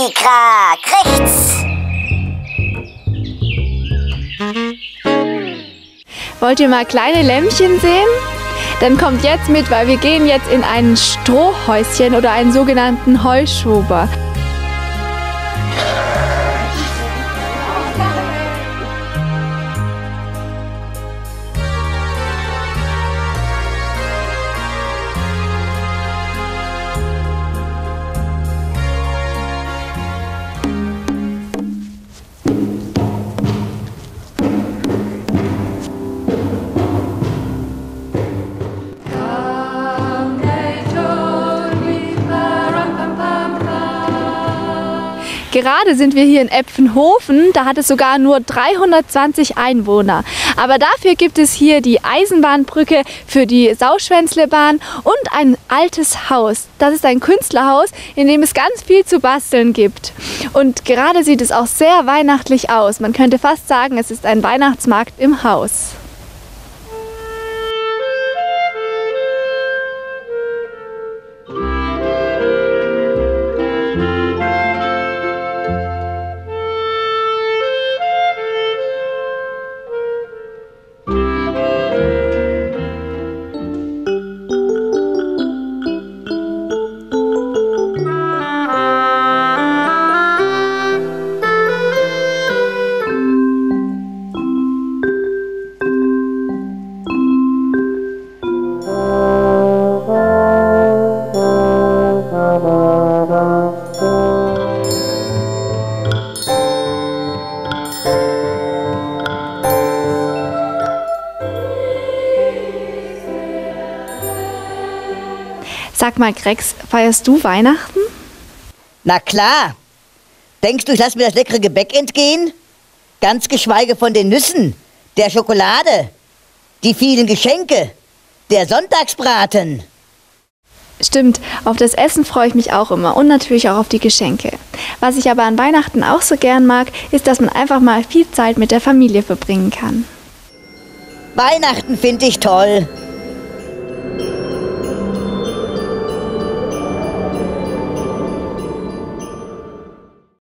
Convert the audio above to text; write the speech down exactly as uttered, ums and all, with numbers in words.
Mikra kriegt's. Wollt ihr mal kleine Lämpchen sehen? Dann kommt jetzt mit, weil wir gehen jetzt in ein Strohhäuschen oder einen sogenannten Heuschober. Gerade sind wir hier in Epfenhofen, da hat es sogar nur dreihundertzwanzig Einwohner. Aber dafür gibt es hier die Eisenbahnbrücke für die Sauschwänzlebahn und ein altes Haus. Das ist ein Künstlerhaus, in dem es ganz viel zu basteln gibt. Und gerade sieht es auch sehr weihnachtlich aus. Man könnte fast sagen, es ist ein Weihnachtsmarkt im Haus. Sag mal, Grex, feierst du Weihnachten? Na klar. Denkst du, ich lass mir das leckere Gebäck entgehen? Ganz geschweige von den Nüssen, der Schokolade, die vielen Geschenke, der Sonntagsbraten. Stimmt, auf das Essen freue ich mich auch immer und natürlich auch auf die Geschenke. Was ich aber an Weihnachten auch so gern mag, ist, dass man einfach mal viel Zeit mit der Familie verbringen kann. Weihnachten finde ich toll.